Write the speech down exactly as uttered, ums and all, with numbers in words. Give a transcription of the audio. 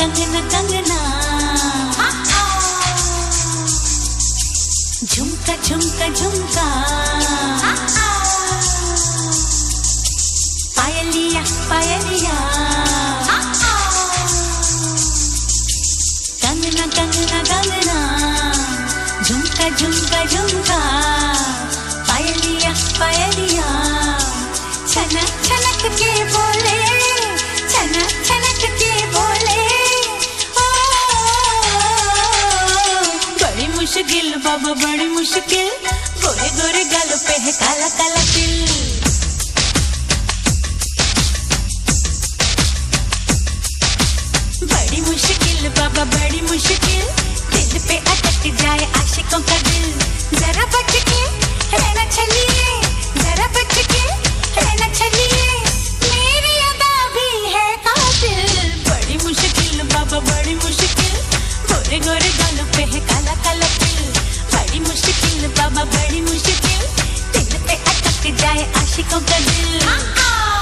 कंगना कंगना, झुमका झुमका झुमका, पायलिया पायलिया, कंगना कंगना कंगना, झुमका झुमका झुमका, पायलिया पायलिया, छनक छनक के बोले, छनक छनक के बोले, ओ, बड़ी मुश्किल बाबा बड़ी मुश्किल, गोरे गोरे गालों पे है काला काला तिल। बड़ी मुश्किल बाबा बड़ी मुश्किल, दिल पे अटक जाए आशिकों का दिल। जरा बच के रहना चलिए, जरा बच के रहना चलिए, मेरी अदा भी है कातिल। बड़ी मुश्किल बाबा बड़ी मुश्किल, गोरे गोरे गालों पे है काला काला तिल। बड़ी मुश्किल बाबा बड़ी मुश्किल, दिल पे अटक जाए आशिकों का दिल।